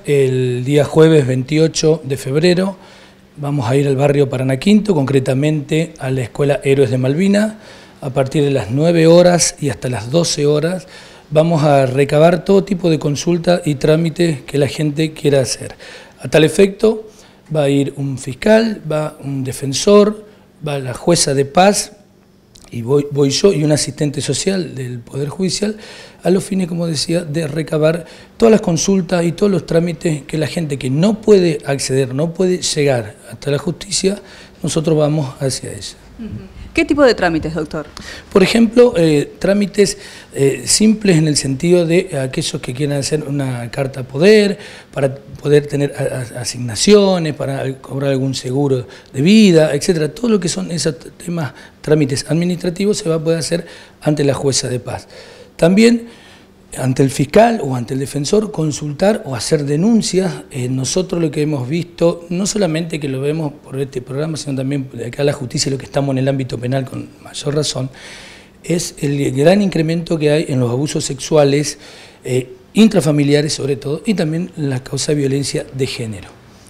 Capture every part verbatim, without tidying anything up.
el día jueves veintiocho de febrero vamos a ir al barrio Paraná Quinto, concretamente a la Escuela Héroes de Malvinas. A partir de las nueve horas y hasta las doce horas vamos a recabar todo tipo de consultas y trámites que la gente quiera hacer. A tal efecto va a ir un fiscal, va un defensor, va la jueza de paz, y voy, voy yo y un asistente social del Poder Judicial, a los fines, como decía, de recabar todas las consultas y todos los trámites que la gente que no puede acceder, no puede llegar hasta la justicia, nosotros vamos hacia ella. ¿Qué tipo de trámites, doctor? Por ejemplo, eh, trámites eh, simples en el sentido de aquellos que quieran hacer una carta poder, para poder tener a, a, asignaciones, para cobrar algún seguro de vida, etcétera. Todo lo que son esos temas, trámites administrativos, se va a poder hacer ante la jueza de paz. También ante el fiscal o ante el defensor, consultar o hacer denuncias. Eh, nosotros lo que hemos visto, no solamente que lo vemos por este programa, sino también de acá a la justicia, lo que estamos en el ámbito penal con mayor razón, es el gran incremento que hay en los abusos sexuales, eh, intrafamiliares sobre todo, y también la causa de violencia de género.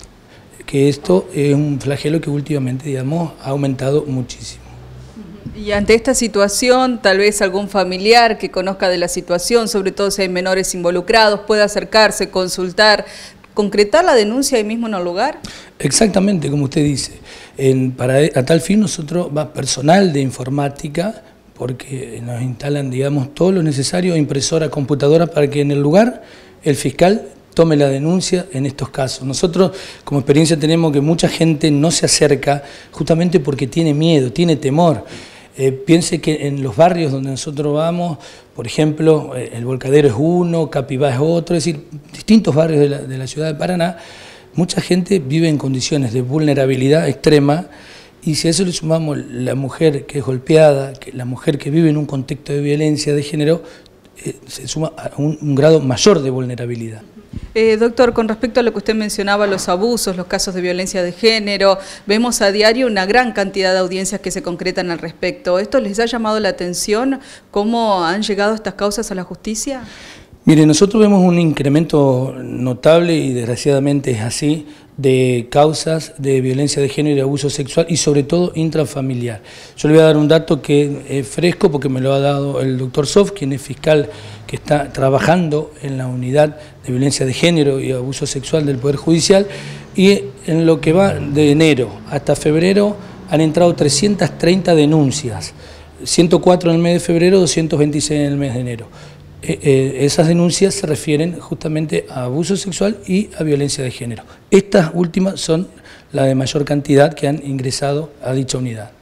Que esto es un flagelo que últimamente, digamos, ha aumentado muchísimo. Y ante esta situación, tal vez algún familiar que conozca de la situación, sobre todo si hay menores involucrados, pueda acercarse, consultar, concretar la denuncia ahí mismo en el lugar. Exactamente, como usted dice. En, para, a tal fin nosotros va personal de informática, porque nos instalan, digamos, todo lo necesario, impresora, computadora, para que en el lugar el fiscal tome la denuncia en estos casos. Nosotros como experiencia tenemos que mucha gente no se acerca justamente porque tiene miedo, tiene temor. Eh, piense que en los barrios donde nosotros vamos, por ejemplo, eh, el Volcadero es uno, Capibá es otro, es decir, distintos barrios de la, de la ciudad de Paraná, mucha gente vive en condiciones de vulnerabilidad extrema, y si a eso le sumamos la mujer que es golpeada, que la mujer que vive en un contexto de violencia de género, eh, se suma a un, un grado mayor de vulnerabilidad. Eh, doctor, con respecto a lo que usted mencionaba, los abusos, los casos de violencia de género, vemos a diario una gran cantidad de audiencias que se concretan al respecto. ¿Esto les ha llamado la atención? ¿Cómo han llegado estas causas a la justicia? Mire, nosotros vemos un incremento notable, y desgraciadamente es así, de causas de violencia de género y de abuso sexual, y sobre todo intrafamiliar. Yo le voy a dar un dato que es fresco porque me lo ha dado el doctor Sof, quien es fiscal que está trabajando en la unidad de violencia de género y abuso sexual del Poder Judicial, y en lo que va de enero hasta febrero han entrado trescientas treinta denuncias, ciento cuatro en el mes de febrero, doscientos veintiséis en el mes de enero. Eh, eh, esas denuncias se refieren justamente a abuso sexual y a violencia de género. Estas últimas son las de mayor cantidad que han ingresado a dicha unidad.